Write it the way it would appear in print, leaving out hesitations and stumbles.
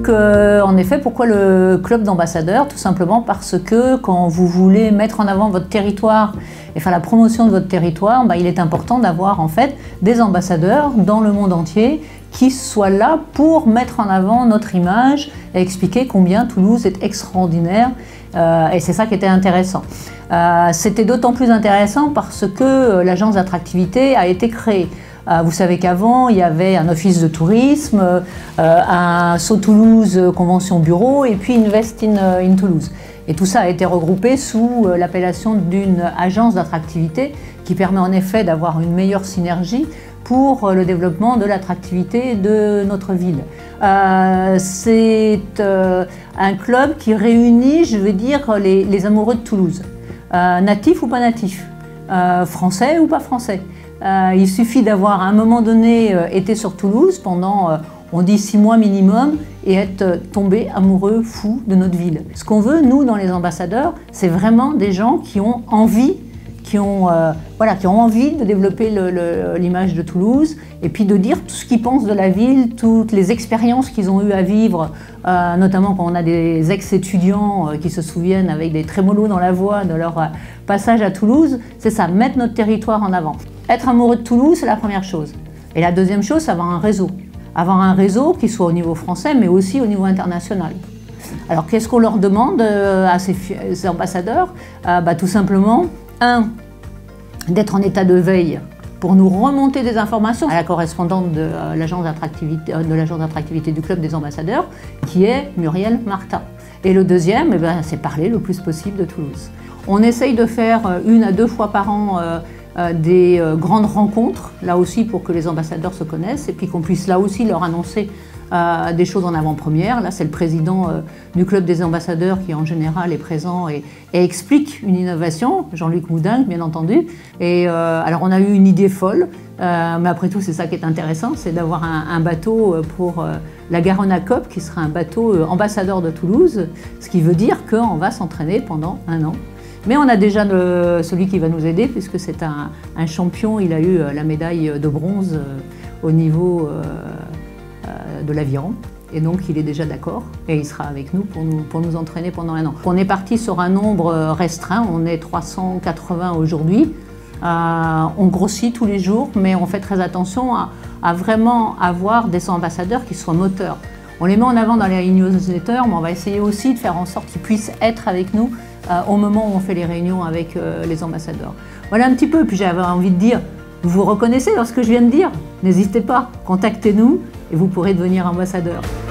Donc, en effet, pourquoi le club d'ambassadeurs? Tout simplement parce que quand vous voulez mettre en avant votre territoire et faire la promotion de votre territoire, il est important d'avoir en fait des ambassadeurs dans le monde entier qui soient là pour mettre en avant notre image et expliquer combien Toulouse est extraordinaire. Et c'est ça qui était intéressant. C'était d'autant plus intéressant parce que l'agence d'attractivité a été créée. Vous savez qu'avant, il y avait un office de tourisme, un SO Toulouse Convention Bureau et puis Invest in Toulouse. Et tout ça a été regroupé sous l'appellation d'une agence d'attractivité qui permet en effet d'avoir une meilleure synergie pour le développement de l'attractivité de notre ville. C'est un club qui réunit, je veux dire, les amoureux de Toulouse, natifs ou pas natifs, français ou pas français. Il suffit d'avoir à un moment donné été sur Toulouse pendant, on dit 6 mois minimum, et être tombé amoureux, fou de notre ville. Ce qu'on veut, nous, dans les ambassadeurs, c'est vraiment des gens qui ont envie, qui ont envie de développer l'image de Toulouse et puis de dire tout ce qu'ils pensent de la ville, toutes les expériences qu'ils ont eu à vivre, notamment quand on a des ex-étudiants qui se souviennent avec des trémolos dans la voix de leur passage à Toulouse. C'est ça, mettre notre territoire en avant. Être amoureux de Toulouse, c'est la première chose. Et la deuxième chose, c'est avoir un réseau. Avoir un réseau qui soit au niveau français, mais aussi au niveau international. Alors, qu'est-ce qu'on leur demande à ces ambassadeurs? Tout simplement, d'être en état de veille pour nous remonter des informations à la correspondante de l'agence d'attractivité du club des ambassadeurs, qui est Muriel Martin. Et le deuxième, c'est parler le plus possible de Toulouse. On essaye de faire 1 à 2 fois par an des grandes rencontres, là aussi pour que les ambassadeurs se connaissent et puis qu'on puisse là aussi leur annoncer des choses en avant-première. Là, c'est le président du club des ambassadeurs qui en général est présent et explique une innovation, Jean-Luc Moudingue bien entendu. Et alors on a eu une idée folle, mais après tout c'est ça qui est intéressant, c'est d'avoir un bateau pour la Garona Cup qui sera un bateau ambassadeur de Toulouse, ce qui veut dire qu'on va s'entraîner pendant 1 an. Mais on a déjà celui qui va nous aider puisque c'est un champion, il a eu la médaille de bronze au niveau de l'aviron. Et donc il est déjà d'accord et il sera avec nous pour nous entraîner pendant 1 an. On est parti sur un nombre restreint, on est 380 aujourd'hui. On grossit tous les jours, mais on fait très attention à vraiment avoir des ambassadeurs qui soient moteurs. On les met en avant dans les newsletters, mais on va essayer aussi de faire en sorte qu'ils puissent être avec nous au moment où on fait les réunions avec les ambassadeurs. Voilà un petit peu, puis j'avais envie de dire, vous vous reconnaissez dans ce que je viens de dire? N'hésitez pas, contactez-nous et vous pourrez devenir ambassadeur.